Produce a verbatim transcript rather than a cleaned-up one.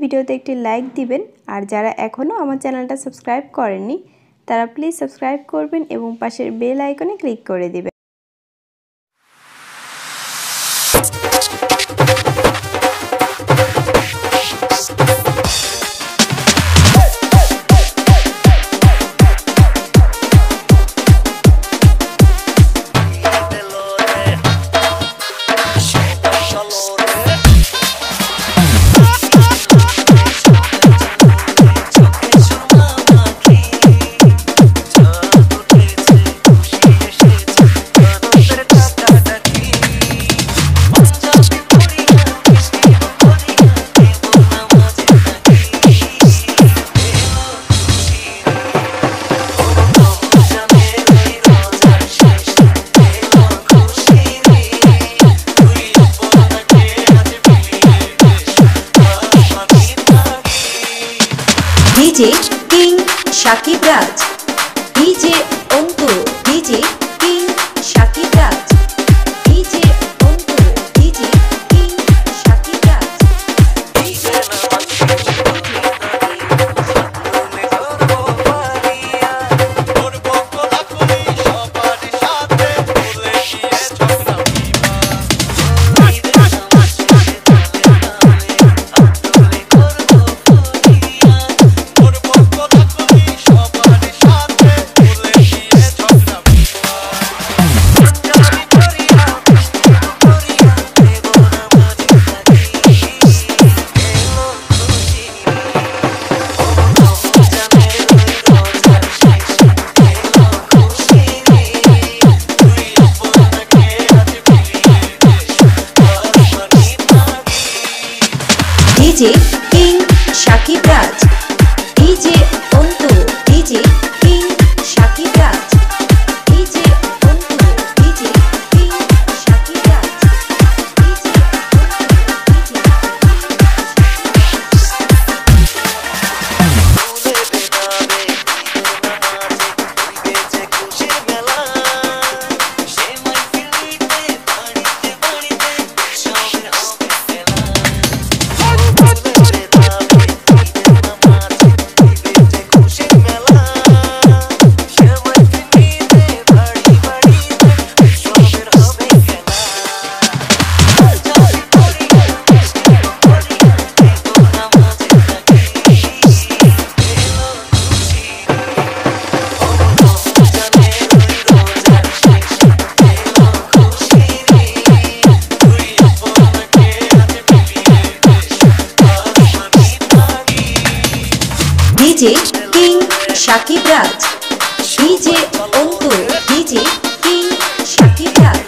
ভিডিওতে একটি লাইক দিবেন আর যারা এখনো আমার চ্যানেলটা সাবস্ক্রাইব করেননি তারা প্লিজ সাবস্ক্রাইব করবেন এবং পাশের বেল আইকনে ক্লিক করে দিবেন। DJ king Shakib Raj, DJ Antu, DJ king Shakib Raj, DJ Antu, DJ king Shakib Raj. DJ king Shakib Raj, DJ Antu, DJ king Shakib Raj, DJ Antu, DJ king Shakib Raj, DJ DJ king Shakib Raj, DJ Antu, DJ king Shakib राज।